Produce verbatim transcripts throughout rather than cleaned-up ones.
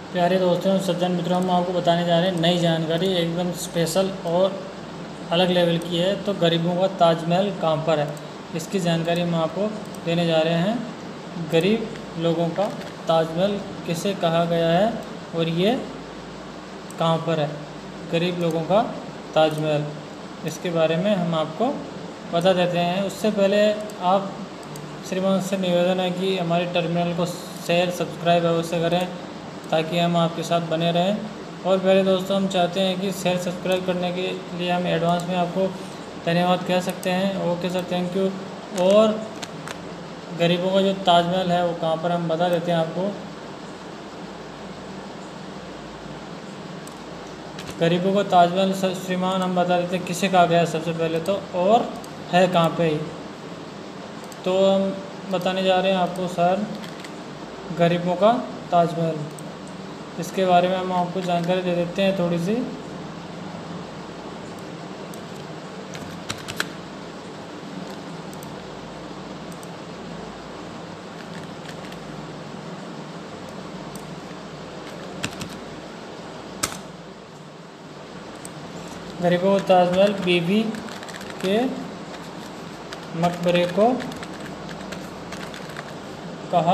प्यारे दोस्तों, सज्जन मित्रों, हम आपको बताने जा रहे हैं नई जानकारी एकदम स्पेशल और अलग लेवल की है। तो गरीबों का ताजमहल कहाँ पर है, इसकी जानकारी हम आपको देने जा रहे हैं। गरीब लोगों का ताजमहल किसे कहा गया है और ये कहाँ पर है। गरीब लोगों का ताजमहल, इसके बारे में हम आपको बता देते हैं। उससे पहले आप श्रीमान से निवेदन है कि हमारे टर्मिनल को शेयर सब्सक्राइब अवश्य करें ताकि हम आपके साथ बने रहें। और पहले दोस्तों, हम चाहते हैं कि शेयर सब्सक्राइब करने के लिए हम एडवांस में आपको धन्यवाद कह सकते हैं। Okay sir, thank you. और गरीबों का जो ताजमहल है वो कहाँ पर, हम बता देते हैं आपको। गरीबों का ताजमहल श्रीमान हम बता देते हैं किसे कहा गया है सबसे पहले तो, और है कहाँ पे। तो हम बताने जा रहे हैं आपको सर गरीबों का ताजमहल, इसके बारे में हम आपको जानकारी दे देते हैं थोड़ी सी। गरीबों का ताजमहल बीबी के मकबरे को कहा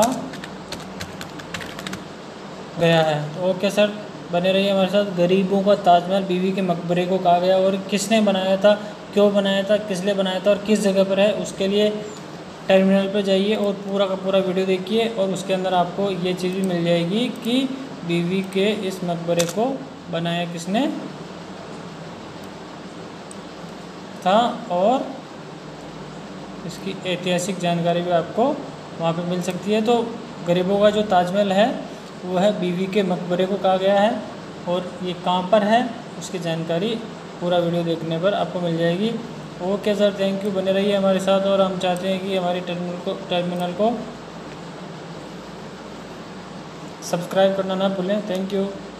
गया है। तो ओके सर, बने रहिए हमारे साथ। गरीबों का ताजमहल बीवी के मकबरे को कहा गया, और किसने बनाया था, क्यों बनाया था, किस लिए बनाया था और किस जगह पर है, उसके लिए टर्मिनल पर जाइए और पूरा का पूरा वीडियो देखिए। और उसके अंदर आपको ये चीज़ भी मिल जाएगी कि बीवी के इस मकबरे को बनाया किसने था, और इसकी ऐतिहासिक जानकारी भी आपको वहाँ पे मिल सकती है। तो गरीबों का जो ताजमहल है वो है बीवी के मकबरे को कहा गया है, और ये कहाँ पर है उसकी जानकारी पूरा वीडियो देखने पर आपको मिल जाएगी। Okay sir, thank you. बने रहिए हमारे साथ, और हम चाहते हैं कि हमारी टर्मिनल को टर्मिनल को सब्सक्राइब करना ना भूलें। Thank you.